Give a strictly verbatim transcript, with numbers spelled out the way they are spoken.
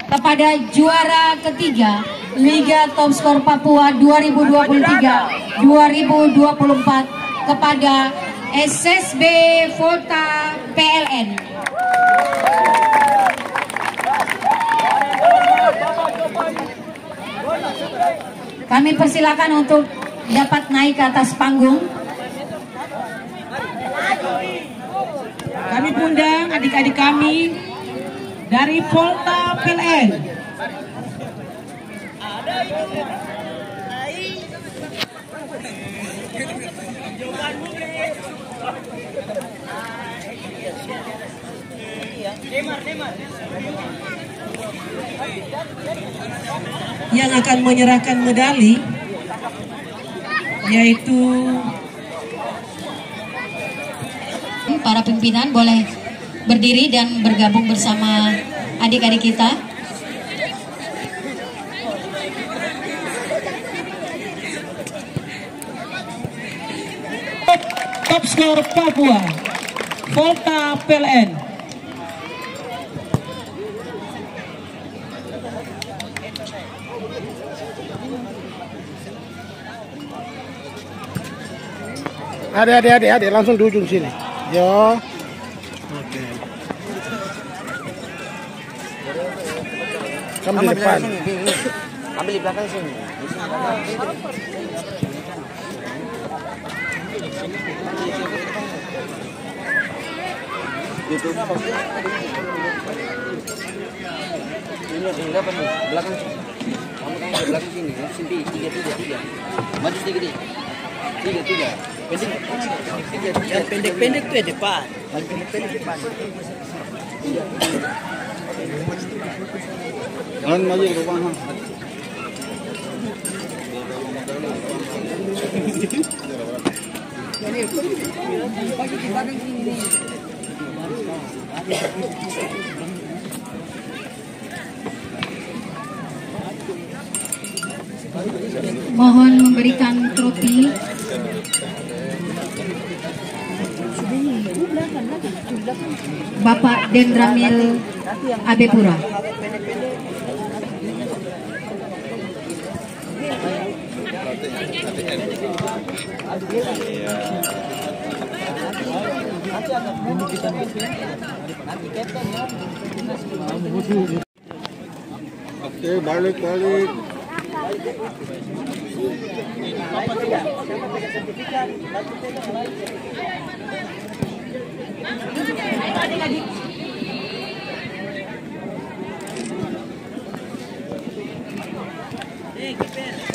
kepada juara ketiga Liga Top Skor Papua dua ribu dua puluh tiga dua ribu dua puluh empat kepada S S B Volta P L N. Kami persilakan untuk dapat naik ke atas panggung. Kami undang adik-adik kami dari Volta P L N. Yang akan menyerahkan medali yaitu para pimpinan boleh berdiri dan bergabung bersama adik-adik kita. Top Skor Papua Volta P L N. Adik, adik, adik, adik, langsung di ujung sini. Yo. Oke. Kamu di depan. Ambil di belakang sini. YouTube. Ini ada apa nih? Belakang. Kamu tanya di belakang sini. Sini tiga tiga tiga. Maju sedikit deh. Tiga tiga. Pendek. Tiga tiga. Yang pendek-pendek tuh ya depan. Yang pendek-pendek depan. Tiga. Jangan maju ke depan. Ini pagi di belakang sini. Mohon memberikan trofi Bapak Dendramil Abepura. Oke, balik-balik. Eh,